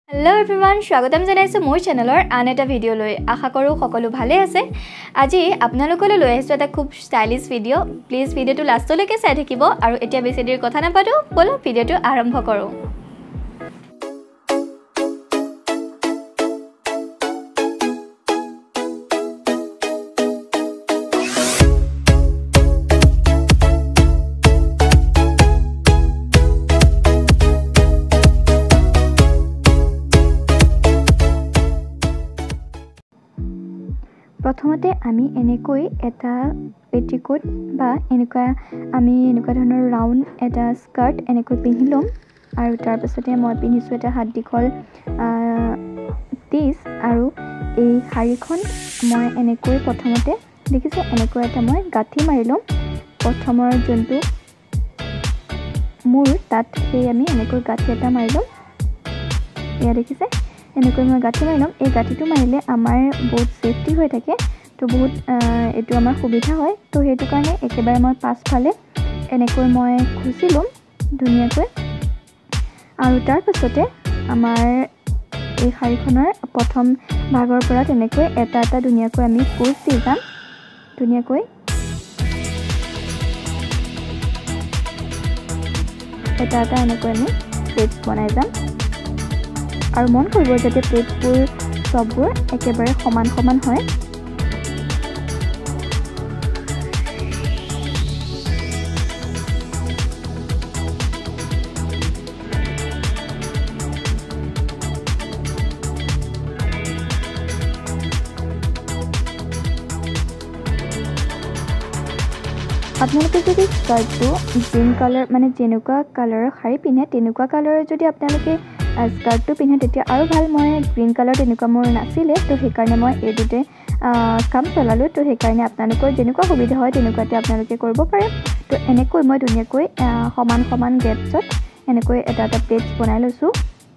Hello everyone, স্বাগতম জনাইছো মোৰ চেনেলৰ আন এটা ভিডিও লৈ আশা কৰো সকলো ভালে আছে আজি আপোনালোকলৈ লৈ আহিছো এটা খুব ষ্টাইলিশ ভিডিও প্লিজ ভিডিওটো লাষ্টলৈকে চাই থাকিব আৰু এতিয়া বেছি দেৰি কথা নাপাতো বলো ভিডিওটো আৰম্ভ কৰো প্ৰথমতে আমি এনেকৈ এটা পেটিকোট বা আমি এনেকুৱা ধৰণৰ ৰাউন্ড এটা স্কাৰ্ট এনেকৈ পিন্ধি লম আৰু তাৰ পাছতে মই পিন্ধিছো এটা হাত দীঘল টিছ আৰু এই শাৰীখন মই এনেকৈ প্ৰথমতে দেখিছে এনেকৈ এটা মই গাঁঠি মাৰি লম প্ৰথমৰ যোনটো মোৰ তাত সেই আমি এনেকৈ গাঁঠি এটা মাৰি লম এয়া দেখিছে এনেকৈ মই গাঁঠি মাৰি লম এই গাঁঠিটো মাৰিলে আমাৰ বহুত সেফটি হৈ থাকে তো বহুত এটো আমাৰ সুবিধা হয় তো হেতু কাৰণে একেবাৰে মই পাছফালে এনেকৈ মই খুচি লম ধুনীয়াকৈ আৰু তাৰ পাছতে আমাৰ এই শাৰীখনৰ প্ৰথম ভাগৰ পৰা তেনেকৈ এটা এটা ধুনীয়াকৈ আমি কুচ দি যাম ধুনীয়াকৈ এটা এটা এনেকৈ আমি প্লেট বনাই যাম আৰু মন কৰিব যাতে প্লেটবোৰ সববোৰ একেবাৰে সমান সমান হয় আপোনালোকে যদি স্কাৰ্টটো গ্ৰীন কালাৰ মানে যেনেকুৱা কালাৰৰ শাৰী পিন্ধে তেনেকুৱা কালাৰৰ যদি আপোনালোকে স্কাৰ্টটো পিন্ধে তেতিয়া আৰু ভাল মই গ্ৰীন কালাৰ তেনেকুৱা মোৰ নাছিলে তো সেইকাৰণে মই এই দুটা কাম চলালোঁ তো সেইকাৰণে আপোনালোকৰ যেনেকুৱা সুবিধা হয় তেনেকুৱাতে আপোনালোকে কৰিব পাৰে তো এনেকৈ মই ধুনীয়াকৈ সমান সমান গেপছত এনেকৈ এটা এটা প্লেট বনাই লৈছোঁ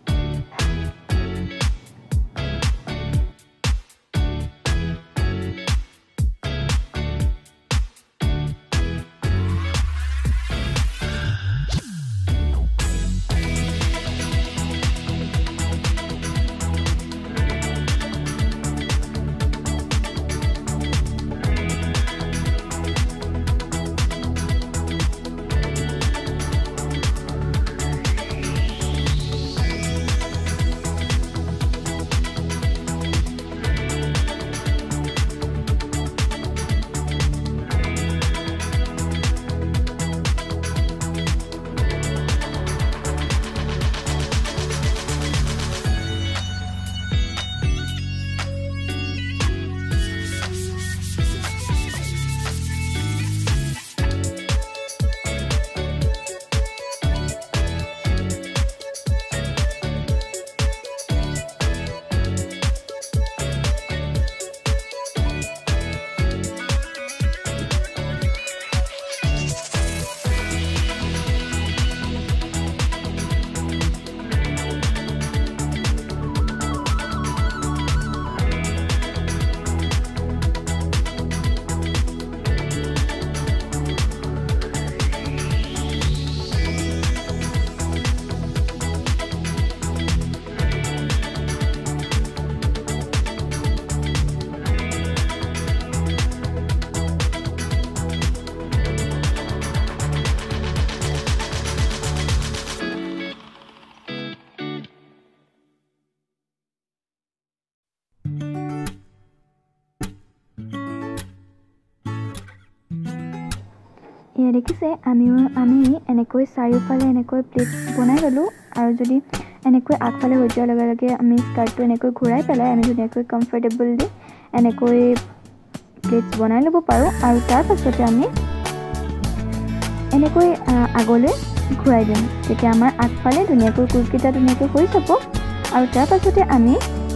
এয়া দেখিছে আমি এনেকৈ চাৰিওফালে এনেকৈ প্লেট বনাই ল'লোঁ আৰু যদি এনেকৈ আগফালে হৈ যোৱাৰ লগে লগে আমি স্কাৰ্টটো এনেকৈ ঘূৰাই পেলাই আমি ধুনীয়াকৈ কমফৰ্টেবল দি এনেকৈ প্লেট বনাই ল'ব পাৰোঁ আৰু তাৰ পাছতে আমি এনেকৈ আগলৈ ঘূৰাই দিম তেতিয়া আমাৰ আগফালে ধুনীয়াকৈ কুচকেইটা ধুনীয়াকৈ হৈ যাব আৰু তাৰ পাছতে আমি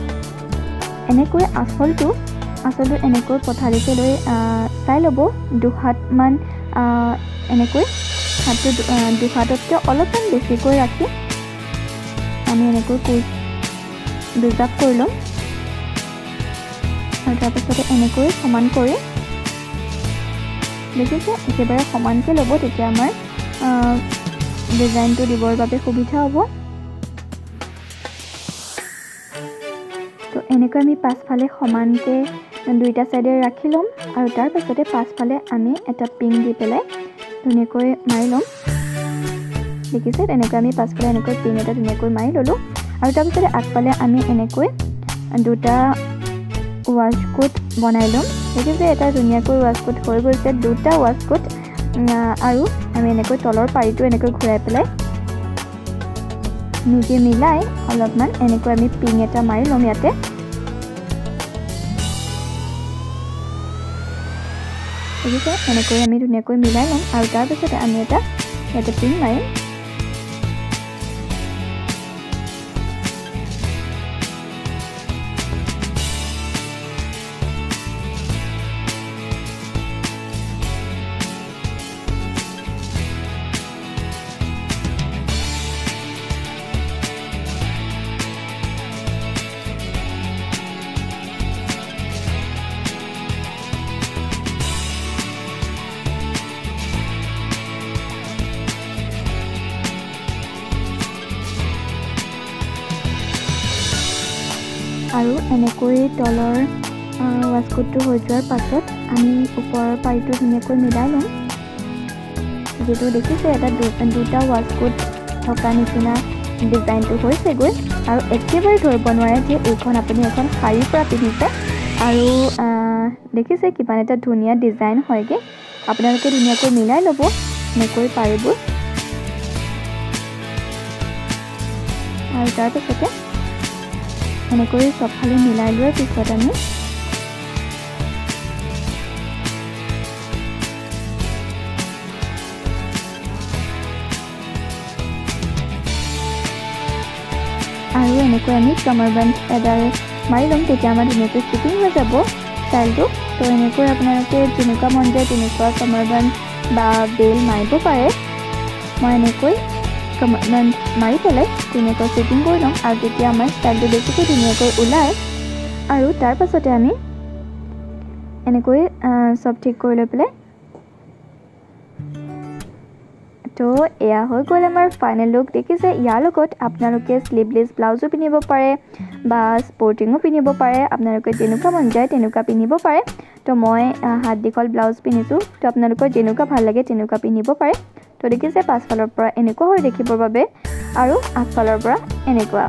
এনেকৈ আঁচলটো এনেকৈ পথালিকৈ লৈ চাই ল'ব দুহাতমান এনেকৈ হাতটো দুহাততকৈ অলপমান বেছিকৈ ৰাখি আমি এনেকৈ কুচ দুজাপ কৰি ল'ম আৰু তাৰ পাছতে এনেকৈ সমান কৰি দেখিছে একেবাৰে সমানকৈ ল'ব তেতিয়া আমাৰ ডিজাইনটো দিবৰ বাবে সুবিধা হ'ব এনেকৈ আমি পাছফালে সমানকৈ দুইটা সাইডে ৰাখি ল'ম আৰু তাৰ পাছতে পাছফালে আমি এটা পিং দি পেলাই ধুনীয়াকৈ মাৰি ল'ম দেখিছে এনেকৈ আমি পাছফালে এনেকৈ পিং এটা ধুনীয়াকৈ মাৰি ল'লোঁ আৰু তাৰ পাছতে আগফালে আমি এনেকৈ দুটা ৱাছকোট বনাই ল'ম দেখিছে এটা ধুনীয়াকৈ ৱাছকোট হৈ গৈছে দুটা ৱাছকোট আৰু আমি এনেকৈ তলৰ পাৰিটো এনেকৈ ঘূৰাই পেলাই নিজে মিলাই অলপমান এনেকৈ আমি পিং এটা মাৰি ল'ম ইয়াতে দেখিছে এনেকৈ আমি ধুনীয়াকৈ মিলাই ল'ম আৰু তাৰ পাছতে আমি এটা ইয়াতে পিং মাৰিম আৰু এনেকৈ তলৰ ৱাছকোটটো হৈ যোৱাৰ পাছত আমি ওপৰৰ পাৰিটো ধুনীয়াকৈ মিলাই ল'ম যেটো দেখিছে এটা দুটা ৱাছকোট থকা নিচিনা ডিজাইনটো হৈছেগৈ আৰু একেবাৰে ধৰিব নোৱাৰে যে এইখন আপুনি এখন শাৰীৰ পৰা পিন্ধিছে আৰু দেখিছে কিমান এটা ধুনীয়া ডিজাইন হয়গে আপোনালোকে ধুনীয়াকৈ মিলাই ল'ব এনেকৈ পাৰিবোৰ আৰু তাৰ পাছতে এনেকৈ সবফালে মিলাই লোৱাৰ পিছত আমি আৰু এনেকৈ আমি কামাৰবান্দ এডাল মাৰি ল'ম তেতিয়া আমাৰ ধুনীয়াকৈ ফিটিং হৈ যাব ষ্টাইলটো তো এনেকৈ আপোনালোকে যেনেকুৱা মন যায় তেনেকুৱা কামাৰবান্দ বা বেল মাৰিব পাৰে মই এনেকৈ কামাৰবান্দ মাৰি পেলাই ধুনীয়াকৈ ফিটিং কৰি ল'ম আৰু তেতিয়া আমাৰ ষ্টাইলটো বেছিকৈ ধুনীয়াকৈ ওলায় আৰু তাৰ পাছতে আমি এনেকৈ সব ঠিক কৰি লৈ পেলাই তো এয়া হৈ গ'ল আমাৰ ফাইনেল লুক দেখিছে ইয়াৰ লগত আপোনালোকে স্লিভলেছ ব্লাউজো পিন্ধিব পাৰে বা স্পৰ্টিঙো পিন্ধিব পাৰে আপোনালোকে যেনেকুৱা মন যায় তেনেকুৱা পিন্ধিব পাৰে তো মই হাত দীঘল ব্লাউজ পিন্ধিছোঁ তো আপোনালোকৰ যেনেকুৱা ভাল লাগে তেনেকুৱা পিন্ধিব পাৰে তো দেখিছে পাছফালৰ পৰা এনেকুৱা হৈ দেখিবৰ বাবে আৰু আগফালৰ পৰা এনেকুৱা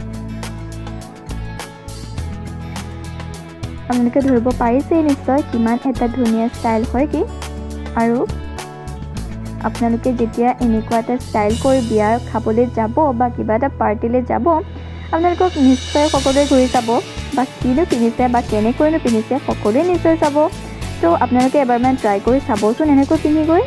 আপোনালোকে ধৰিব পাৰিছে নিশ্চয় কিমান এটা ধুনীয়া ষ্টাইল হয় কি আৰু আপোনালোকে যেতিয়া এনেকুৱা এটা ষ্টাইল কৰি বিয়া খাবলৈ যাব বা কিবা এটা পাৰ্টিলৈ যাব আপোনালোকক নিশ্চয় সকলোৱে ঘূৰি চাব বা কিনো পিন্ধিছে বা কেনেকৈনো পিন্ধিছে সকলোৱে নিশ্চয় চাব তো আপোনালোকে এবাৰমান ট্ৰাই কৰি চাবচোন এনেকৈ পিন্ধি গৈ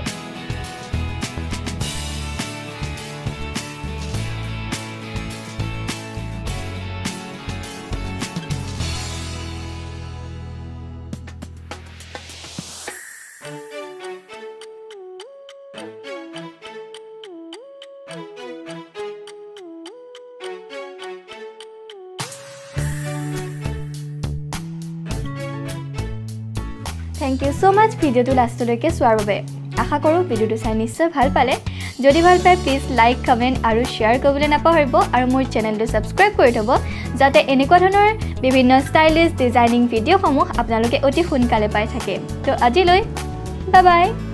Thank you so much ভিডিওটো লাষ্টলৈকে চোৱাৰ বাবে আশা কৰোঁ ভিডিওটো চাই নিশ্চয় ভাল পালে যদি ভাল পায় প্লিজ লাইক কমেন্ট আৰু শেয়াৰ কৰিবলৈ নাপাহৰিব আৰু মোৰ চেনেলটো সাবস্ক্ৰাইব কৰি থব যাতে এনেকুৱা ধৰণৰ বিভিন্ন ষ্টাইলিছ ডিজাইনিং ভিডিঅ'সমূহ আপোনালোকে অতি সোনকালে পাই থাকে তো আজিলৈ বাই বাই